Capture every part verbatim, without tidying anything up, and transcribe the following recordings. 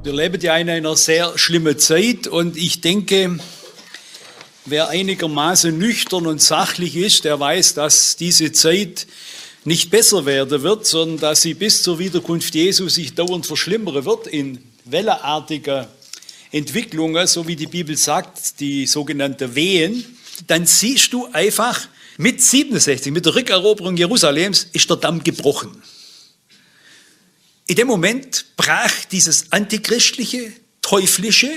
Wir leben ja in einer sehr schlimmen Zeit und ich denke, wer einigermaßen nüchtern und sachlich ist, der weiß, dass diese Zeit nicht besser werden wird, sondern dass sie bis zur Wiederkunft Jesu sich dauernd verschlimmern wird in wellenartiger Entwicklungen, so wie die Bibel sagt, die sogenannten Wehen. Dann siehst du einfach, mit siebenundsechzig, mit der Rückeroberung Jerusalems, ist der Damm gebrochen. In dem Moment brach dieses antichristliche, teuflische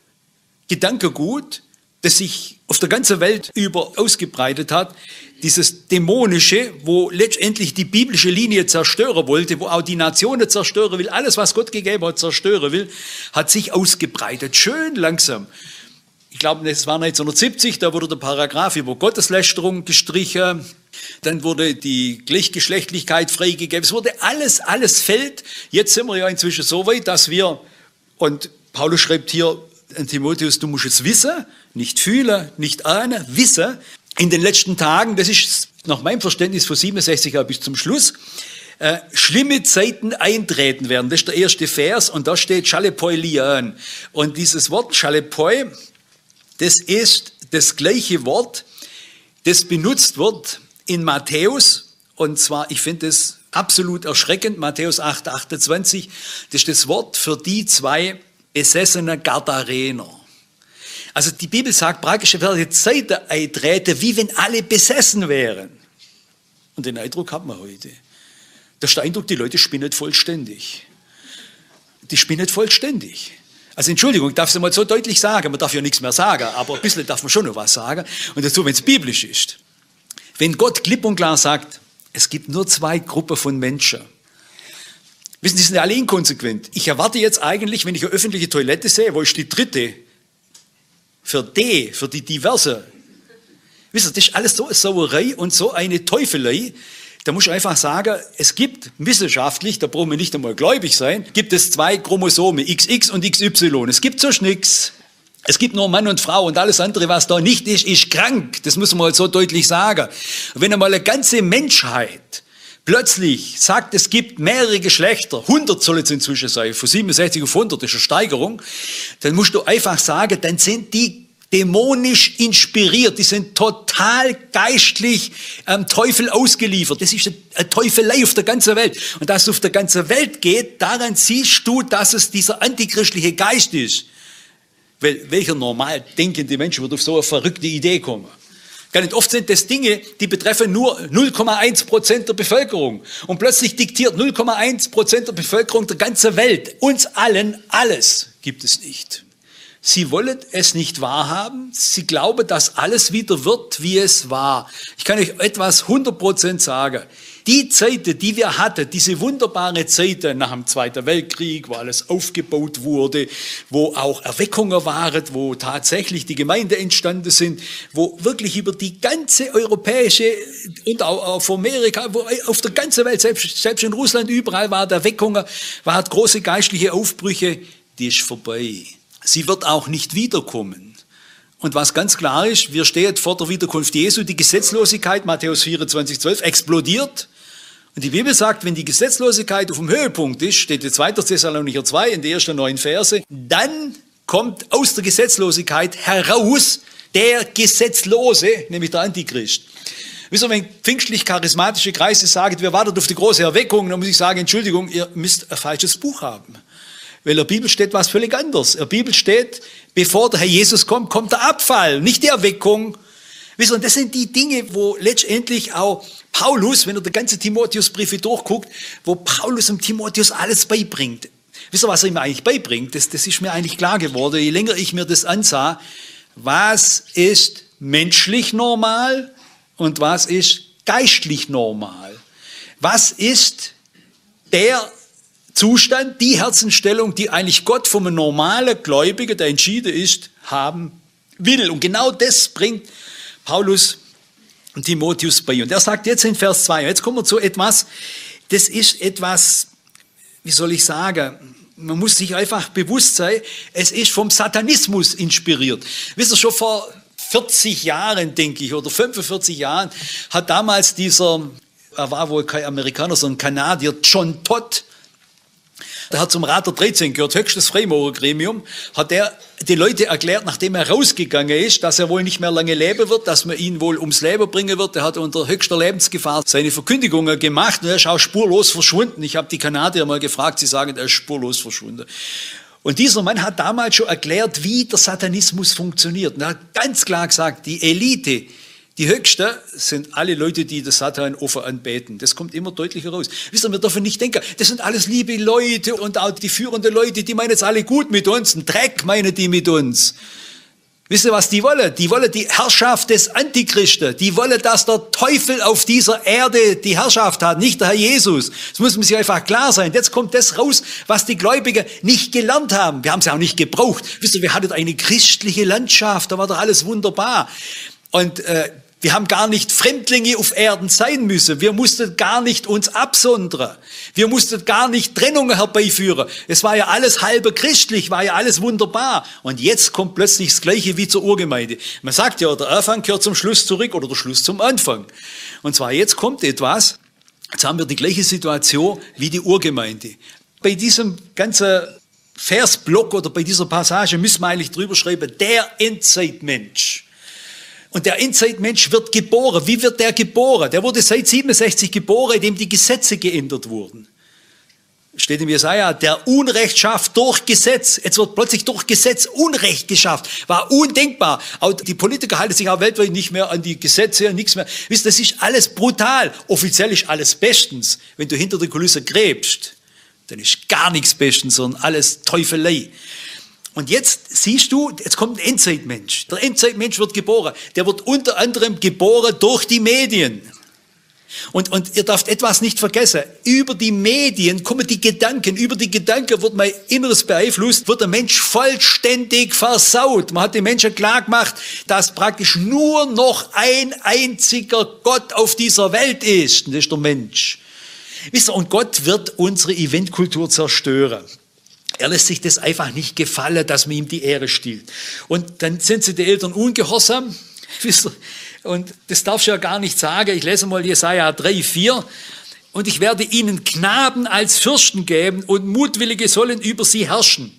Gedankengut, das sich auf der ganzen Welt über ausgebreitet hat, dieses dämonische, wo letztendlich die biblische Linie zerstören wollte, wo auch die Nationen zerstören will, alles, was Gott gegeben hat, zerstören will, hat sich ausgebreitet, schön langsam. Ich glaube, es war neunzehnhundertsiebzig, da wurde der Paragraph über Gotteslästerung gestrichen, dann wurde die Gleichgeschlechtlichkeit freigegeben, es wurde alles, alles fällt. Jetzt sind wir ja inzwischen so weit, dass wir, und Paulus schreibt hier an Timotheus, du musst es wissen, nicht fühlen, nicht ahnen, wissen, in den letzten Tagen, das ist nach meinem Verständnis von siebenundsechzig bis zum Schluss, äh, schlimme Zeiten eintreten werden. Das ist der erste Vers und da steht Chalepoi lian. Und dieses Wort Chalepoi, das ist das gleiche Wort, das benutzt wird in Matthäus, und zwar, ich finde das absolut erschreckend, Matthäus acht, achtundzwanzig, das ist das Wort für die zwei besessenen Gadarener. Also die Bibel sagt praktisch, es werden Zeiten eintreten, wie wenn alle besessen wären. Und den Eindruck hat man heute. Das ist der Eindruck, die Leute spinnen vollständig. Die spinnen vollständig. Also Entschuldigung, ich darf es mal so deutlich sagen, man darf ja nichts mehr sagen, aber ein bisschen darf man schon noch was sagen. Und dazu, wenn es biblisch ist. Wenn Gott klipp und klar sagt, es gibt nur zwei Gruppen von Menschen. Wissen Sie, die sind alle inkonsequent. Ich erwarte jetzt eigentlich, wenn ich eine öffentliche Toilette sehe, wo ist die dritte? Für die, für die diverse. Wissen Sie, das ist alles so eine Sauerei und so eine Teufelei. Da muss ich einfach sagen, es gibt wissenschaftlich, da brauchen wir nicht einmal gläubig sein, gibt es zwei Chromosome, X X und X Y. Es gibt sonst nichts. Es gibt nur Mann und Frau und alles andere, was da nicht ist, ist krank. Das muss man mal so deutlich sagen. Wenn einmal eine ganze Menschheit plötzlich sagt, es gibt mehrere Geschlechter, hundert soll es inzwischen sein, von siebenundsechzig auf hundert ist eine Steigerung, dann musst du einfach sagen, dann sind die dämonisch inspiriert, die sind total geistlich am Teufel ausgeliefert. Das ist eine Teufelei auf der ganzen Welt. Und dass es auf der ganzen Welt geht, daran siehst du, dass es dieser antichristliche Geist ist. Weil welcher normal denkende Mensch wird auf so eine verrückte Idee kommen? Gar nicht oft sind das Dinge, die betreffen nur null Komma eins Prozent der Bevölkerung. Und plötzlich diktiert null Komma eins Prozent der Bevölkerung der ganzen Welt. Uns allen alles gibt es nicht. Sie wollen es nicht wahrhaben. Sie glauben, dass alles wieder wird, wie es war. Ich kann euch etwas hundert Prozent sagen. Die Zeiten, die wir hatten, diese wunderbare Zeiten nach dem Zweiten Weltkrieg, wo alles aufgebaut wurde, wo auch Erweckungen waren, wo tatsächlich die Gemeinden entstanden sind, wo wirklich über die ganze europäische und auch auf Amerika, wo auf der ganzen Welt, selbst, selbst in Russland, überall war der Erweckungen, war große geistliche Aufbrüche, die ist vorbei. Sie wird auch nicht wiederkommen. Und was ganz klar ist, wir stehen vor der Wiederkunft Jesu, die Gesetzlosigkeit, Matthäus vierundzwanzig, zwölf, explodiert. Und die Bibel sagt, wenn die Gesetzlosigkeit auf dem Höhepunkt ist, steht in zweiter Thessalonicher zwei in den ersten neun Verse, dann kommt aus der Gesetzlosigkeit heraus der Gesetzlose, nämlich der Antichrist. Wisst ihr, wenn pfingstlich-charismatische Kreise sagen, wir warten auf die große Erweckung, dann muss ich sagen, Entschuldigung, ihr müsst ein falsches Buch haben. Weil in der Bibel steht was völlig anderes. In der Bibel steht, bevor der Herr Jesus kommt, kommt der Abfall, nicht die Erweckung. Wisst ihr, das sind die Dinge, wo letztendlich auch Paulus, wenn er die ganze Timotheusbriefe durchguckt, wo Paulus dem Timotheus alles beibringt. Wisst ihr, was er ihm eigentlich beibringt? Das, das ist mir eigentlich klar geworden, je länger ich mir das ansah. Was ist menschlich normal und was ist geistlich normal? Was ist der Zustand, die Herzensstellung, die eigentlich Gott vom normalen Gläubigen, der entschieden ist, haben will? Und genau das bringt Paulus und Timotheus bei. Und er sagt jetzt in Vers zwei, jetzt kommen wir zu etwas, das ist etwas, wie soll ich sagen, man muss sich einfach bewusst sein, es ist vom Satanismus inspiriert. Wisst ihr, schon vor vierzig Jahren, denke ich, oder fünfundvierzig Jahren, hat damals dieser, er war wohl kein Amerikaner, sondern Kanadier, John Todd, Der hat zum Rat der dreizehn gehört, höchstes Freimaurergremium, hat er die Leute erklärt, nachdem er rausgegangen ist, dass er wohl nicht mehr lange leben wird, dass man ihn wohl ums Leben bringen wird. Er hat unter höchster Lebensgefahr seine Verkündigungen gemacht und er ist auch spurlos verschwunden. Ich habe die Kanadier mal gefragt, sie sagen, er ist spurlos verschwunden. Und dieser Mann hat damals schon erklärt, wie der Satanismus funktioniert. Und er hat ganz klar gesagt, die Elite, die Höchste sind alle Leute, die den Satan offen anbeten. Das kommt immer deutlicher raus. Wisst ihr, wir dürfen nicht denken, das sind alles liebe Leute und auch die führenden Leute, die meinen jetzt alle gut mit uns. Ein Dreck meinen die mit uns. Wisst ihr, was die wollen? Die wollen die Herrschaft des Antichristen. Die wollen, dass der Teufel auf dieser Erde die Herrschaft hat, nicht der Herr Jesus. Das muss man sich einfach klar sein. Jetzt kommt das raus, was die Gläubigen nicht gelernt haben. Wir haben es ja auch nicht gebraucht. Wisst ihr, wir hatten eine christliche Landschaft, da war doch alles wunderbar. Und äh, wir haben gar nicht Fremdlinge auf Erden sein müssen. Wir mussten gar nicht uns absondern. Wir mussten gar nicht Trennungen herbeiführen. Es war ja alles halber christlich, war ja alles wunderbar. Und jetzt kommt plötzlich das Gleiche wie zur Urgemeinde. Man sagt ja, der Anfang gehört zum Schluss zurück oder der Schluss zum Anfang. Und zwar jetzt kommt etwas, jetzt haben wir die gleiche Situation wie die Urgemeinde. Bei diesem ganzen Versblock oder bei dieser Passage müssen wir eigentlich drüber schreiben, der Endzeitmensch. Und der Endzeitmensch wird geboren. Wie wird der geboren? Der wurde seit siebenundsechzig geboren, indem die Gesetze geändert wurden. Steht im Jesaja, der Unrecht schafft durch Gesetz. Jetzt wird plötzlich durch Gesetz Unrecht geschafft. War undenkbar. Auch die Politiker halten sich auch weltweit nicht mehr an die Gesetze, nichts mehr. Wisst, das ist alles brutal. Offiziell ist alles bestens. Wenn du hinter der Kulisse gräbst, dann ist gar nichts bestens, sondern alles Teufelei. Und jetzt siehst du, jetzt kommt ein Endzeitmensch. Der Endzeitmensch wird geboren. Der wird unter anderem geboren durch die Medien. Und, und ihr dürft etwas nicht vergessen. Über die Medien kommen die Gedanken. Über die Gedanken wird mein Inneres beeinflusst, wird der Mensch vollständig versaut. Man hat den Menschen klar gemacht, dass praktisch nur noch ein einziger Gott auf dieser Welt ist. Und das ist der Mensch. Wisst ihr, und Gott wird unsere Eventkultur zerstören. Er lässt sich das einfach nicht gefallen, dass man ihm die Ehre stiehlt. Und dann sind sie die Eltern ungehorsam. Wisst ihr? Und das darfst du ja gar nicht sagen. Ich lese mal Jesaja drei, vier. Und ich werde ihnen Knaben als Fürsten geben und Mutwillige sollen über sie herrschen.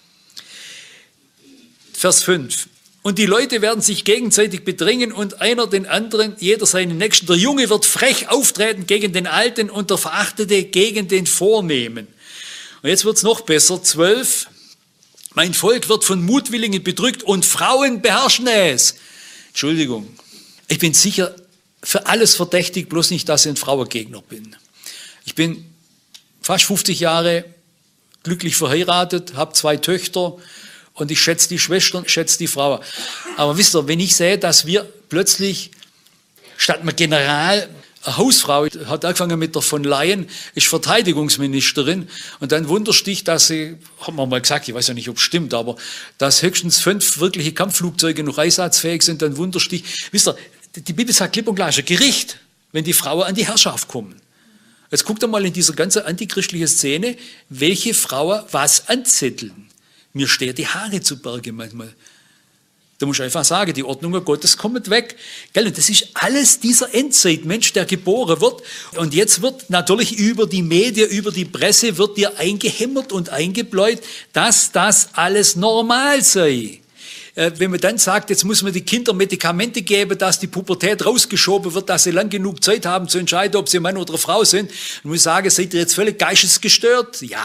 Vers fünf. Und die Leute werden sich gegenseitig bedrängen und einer den anderen, jeder seinen Nächsten. Der Junge wird frech auftreten gegen den Alten und der Verachtete gegen den Vornehmen. Und jetzt wird's noch besser. zwölf. Mein Volk wird von Mutwilligen bedrückt und Frauen beherrschen es. Entschuldigung. Ich bin sicher für alles verdächtig, bloß nicht, dass ich ein Frauengegner bin. Ich bin fast fünfzig Jahre glücklich verheiratet, habe zwei Töchter und ich schätze die Schwestern, schätze die Frauen. Aber wisst ihr, wenn ich sehe, dass wir plötzlich statt einem General, eine Hausfrau hat angefangen mit der von Leyen, ist Verteidigungsministerin und dann wunderst dich, dass sie, haben wir mal gesagt, ich weiß ja nicht, ob es stimmt, aber dass höchstens fünf wirkliche Kampfflugzeuge noch einsatzfähig sind, dann wunderst dich. Wisst ihr, die Bibel sagt klipp und klar, ist ein Gericht, wenn die Frauen an die Herrschaft kommen. Jetzt guckt ihr mal in dieser ganzen antichristlichen Szene, welche Frauen was anzetteln. Mir stehen die Haare zu Berge manchmal. Da muss ich einfach sagen, die Ordnungen Gottes kommen weg. Und das ist alles dieser Endzeitmensch, der geboren wird. Und jetzt wird natürlich über die Medien, über die Presse, wird dir eingehämmert und eingebläut, dass das alles normal sei. Wenn man dann sagt, jetzt muss man die Kinder Medikamente geben, dass die Pubertät rausgeschoben wird, dass sie lang genug Zeit haben zu entscheiden, ob sie Mann oder Frau sind, dann muss ich sagen, seid ihr jetzt völlig geistesgestört? Ja,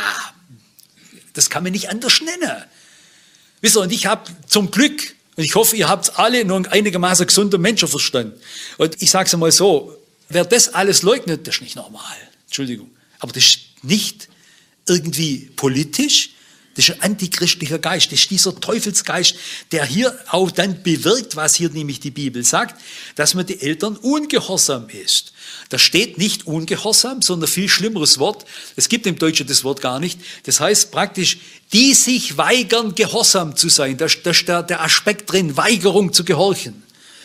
das kann man nicht anders nennen. Wisst ihr, und ich habe zum Glück, und ich hoffe, ihr habt alle nur einigermaßen gesunder Menschenverstand. Und ich sage es einmal so, wer das alles leugnet, das ist nicht normal. Entschuldigung. Aber das ist nicht irgendwie politisch, das ist ein antichristlicher Geist, das ist dieser Teufelsgeist, der hier auch dann bewirkt, was hier nämlich die Bibel sagt, dass man die Eltern ungehorsam ist. Da steht nicht ungehorsam, sondern viel schlimmeres Wort. Es gibt im Deutschen das Wort gar nicht. Das heißt praktisch, die sich weigern, gehorsam zu sein. Da ist der, der Aspekt drin, Weigerung zu gehorchen.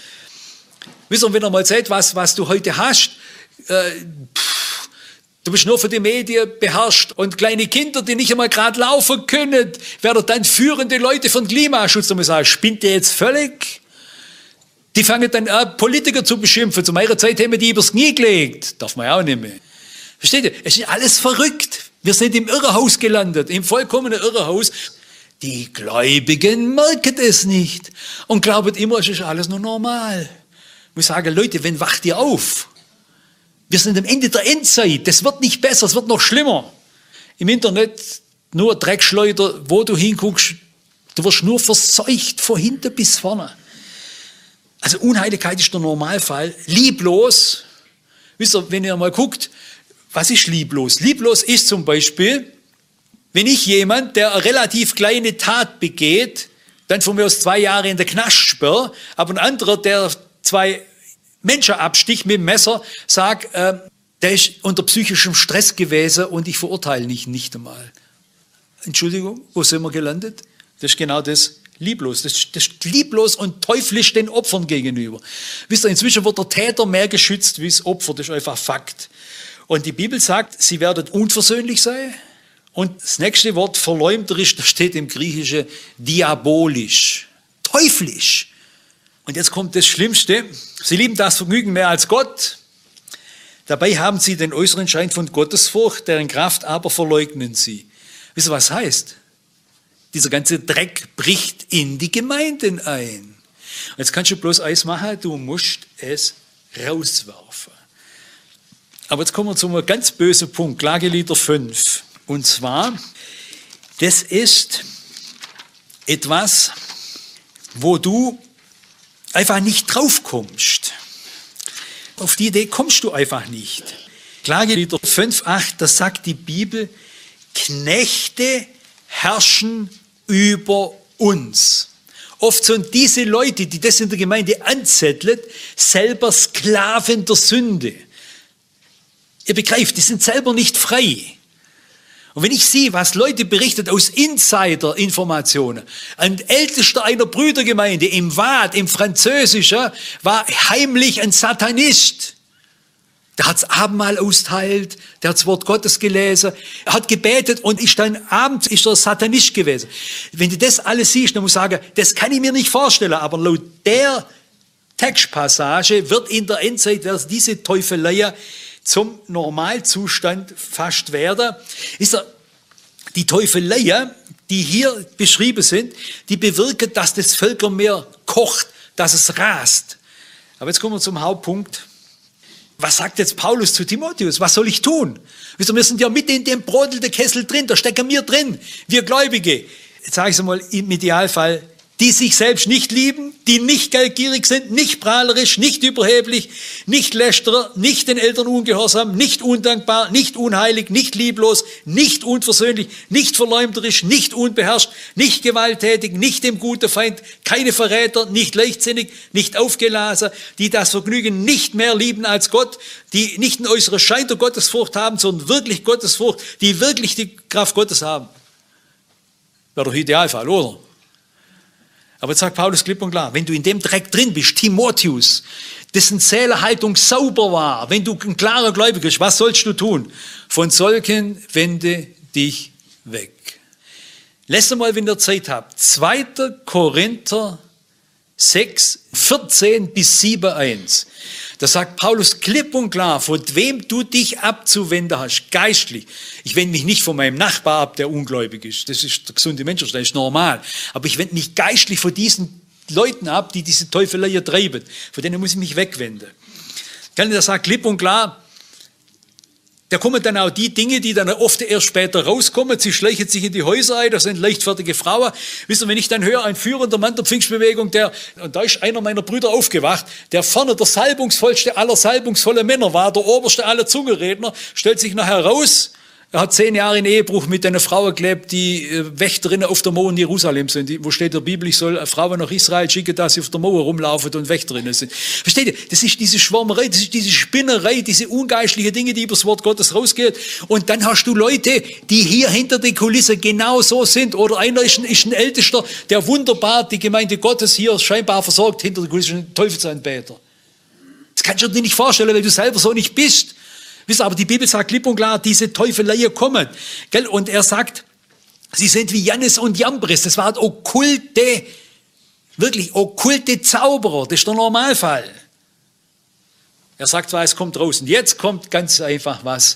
Wisst ihr, wenn ihr mal seht, was, was du heute hast, äh, pff, du bist nur für die Medien beherrscht und kleine Kinder, die nicht einmal gerade laufen können, werden dann führende Leute von Klimaschutz. Da muss ich sagen, spinnt ihr jetzt völlig? Die fangen dann an, Politiker zu beschimpfen. Zu meiner Zeit haben wir die übers Knie gelegt. Darf man ja auch nicht mehr. Versteht ihr? Es ist alles verrückt. Wir sind im Irrhaus gelandet, im vollkommenen Irrhaus. Die Gläubigen merken es nicht und glauben immer, es ist alles nur normal. Ich sage, Leute, wenn wacht ihr auf? Wir sind am Ende der Endzeit. Das wird nicht besser, es wird noch schlimmer. Im Internet nur Dreckschleuder, wo du hinguckst, du wirst nur verseucht, von hinten bis vorne. Also Unheiligkeit ist der Normalfall. Lieblos, wisst ihr, wenn ihr mal guckt, was ist lieblos? Lieblos ist zum Beispiel, wenn ich jemand, der eine relativ kleine Tat begeht, dann von mir aus zwei Jahre in der Knast sperre, aber ein anderer, der zwei Menschen absticht mit dem Messer, sagt, äh, der ist unter psychischem Stress gewesen und ich verurteile nicht, nicht einmal. Entschuldigung, wo sind wir gelandet? Das ist genau das, lieblos. Das ist, das ist lieblos und teuflisch den Opfern gegenüber. Wisst ihr, inzwischen wird der Täter mehr geschützt wie das Opfer, das ist einfach Fakt. Und die Bibel sagt, sie werden unversöhnlich sein. Und das nächste Wort, verleumderisch, das steht im Griechischen diabolisch, teuflisch. Und jetzt kommt das Schlimmste. Sie lieben das Vergnügen mehr als Gott. Dabei haben sie den äußeren Schein von Gottesfurcht, deren Kraft aber verleugnen sie. Wisst ihr, was heißt? Dieser ganze Dreck bricht in die Gemeinden ein. Und jetzt kannst du bloß eins machen, du musst es rauswerfen. Aber jetzt kommen wir zu einem ganz bösen Punkt, Klagelieder fünf. Und zwar, das ist etwas, wo du einfach nicht drauf kommst. Auf die Idee kommst du einfach nicht. Klagelieder fünf, acht, da sagt die Bibel, Knechte herrschen über uns. Oft sind diese Leute, die das in der Gemeinde anzetteln, selber Sklaven der Sünde. Ihr begreift, die sind selber nicht frei. Und wenn ich sehe, was Leute berichten aus Insider-Informationen, ein Ältester einer Brüdergemeinde im Waadt, im Französischen, war heimlich ein Satanist. Der hat das Abendmahl austeilt, der hat das Wort Gottes gelesen, er hat gebetet und ist dann abends ist er Satanist gewesen. Wenn du das alles siehst, dann muss ich sagen, das kann ich mir nicht vorstellen, aber laut der Textpassage wird in der Endzeit diese Teufelei zum Normalzustand fast werden. Ist er, die Teufelei, die hier beschrieben sind, die bewirken, dass das Völkermeer kocht, dass es rast. Aber jetzt kommen wir zum Hauptpunkt. Was sagt jetzt Paulus zu Timotheus? Was soll ich tun? Wir sind ja mitten in dem brodelnden Kessel drin, da stecken wir drin, wir Gläubige. Jetzt sage ich es mal im Idealfall, die sich selbst nicht lieben, die nicht geldgierig sind, nicht prahlerisch, nicht überheblich, nicht Lästerer, nicht den Eltern ungehorsam, nicht undankbar, nicht unheilig, nicht lieblos, nicht unversöhnlich, nicht verleumderisch, nicht unbeherrscht, nicht gewalttätig, nicht dem guten Feind, keine Verräter, nicht leichtsinnig, nicht aufgelassen, die das Vergnügen nicht mehr lieben als Gott, die nicht einen äußeren Schein der Gottesfurcht haben, sondern wirklich Gottesfurcht, die wirklich die Kraft Gottes haben. Wäre doch Idealfall, oder? Aber jetzt sagt Paulus klipp und klar, wenn du in dem Dreck drin bist, Timotheus, dessen Seelenhaltung sauber war, wenn du ein klarer Gläubiger bist, was sollst du tun? Von solchen wende dich weg. Lasst mal, wenn ihr Zeit habt, zweiter Korinther sechs, vierzehn bis sieben, eins. Da sagt Paulus klipp und klar, von wem du dich abzuwenden hast, geistlich. Ich wende mich nicht von meinem Nachbar ab, der ungläubig ist. Das ist der gesunde Menschenverstand, das ist normal. Aber ich wende mich geistlich von diesen Leuten ab, die diese Teufelei treiben. Von denen muss ich mich wegwenden. Kann ich das sagen, klipp und klar. Da kommen dann auch die Dinge, die dann oft erst später rauskommen. Sie schleichen sich in die Häuser ein, das sind leichtfertige Frauen. Wisst ihr, wenn ich dann höre, ein führender Mann der Pfingstbewegung, der, und da ist einer meiner Brüder aufgewacht, der vorne der salbungsvollste aller salbungsvolle Männer war, der oberste aller Zungenredner, stellt sich nachher raus, er hat zehn Jahre in Ehebruch mit einer Frau gelebt, die Wächterinnen auf der Mauer in Jerusalem sind. Die, wo steht in der Bibel, ich soll Frauen nach Israel schicken, dass sie auf der Mauer rumlaufen und Wächterinnen sind. Versteht ihr? Das ist diese Schwärmerei, das ist diese Spinnerei, diese ungeistliche Dinge, die über das Wort Gottes rausgehen. Und dann hast du Leute, die hier hinter den Kulissen genau so sind. Oder einer ist ein, ist ein Ältester, der wunderbar die Gemeinde Gottes hier scheinbar versorgt, hinter den Kulissen, ein Teufelsanbeter. Das kannst du dir nicht vorstellen, weil du selber so nicht bist. Wisst ihr, aber die Bibel sagt klipp und klar, diese Teufelei kommen. Gell? Und er sagt, sie sind wie Jannes und Jambres. Das waren okkulte, wirklich okkulte Zauberer. Das ist der Normalfall. Er sagt zwar, es kommt raus. Und jetzt kommt ganz einfach was,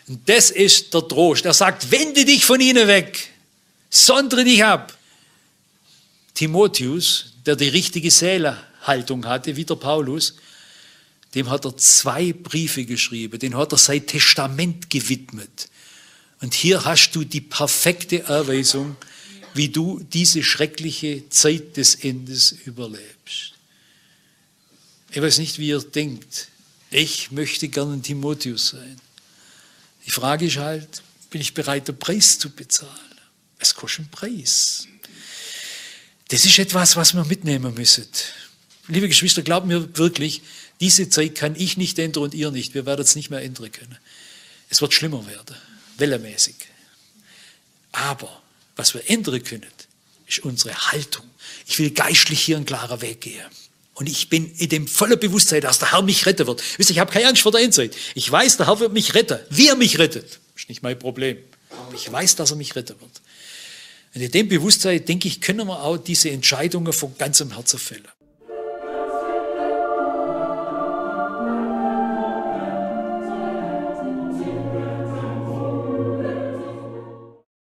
Und das ist der Trost. Er sagt, wende dich von ihnen weg, sondere dich ab. Timotheus, der die richtige Seelenhaltung hatte, wie der Paulus, dem hat er zwei Briefe geschrieben, den hat er sein Testament gewidmet. Und hier hast du die perfekte Erweisung, wie du diese schreckliche Zeit des Endes überlebst. Ich weiß nicht, wie ihr denkt. Ich möchte gerne ein Timotheus sein. Die Frage ist halt, bin ich bereit, den Preis zu bezahlen? Es kostet einen Preis. Das ist etwas, was wir mitnehmen müssen. Liebe Geschwister, glaubt mir wirklich, diese Zeit kann ich nicht ändern und ihr nicht. Wir werden es nicht mehr ändern können. Es wird schlimmer werden, wellenmäßig. Aber was wir ändern können, ist unsere Haltung. Ich will geistlich hier einen klaren Weg gehen. Und ich bin in dem vollen Bewusstsein, dass der Herr mich retten wird. Wisst ihr, ich habe keine Angst vor der Endzeit. Ich weiß, der Herr wird mich retten. Wie er mich rettet, ist nicht mein Problem. Aber ich weiß, dass er mich retten wird. Und in dem Bewusstsein, denke ich, können wir auch diese Entscheidungen von ganzem Herzen fällen.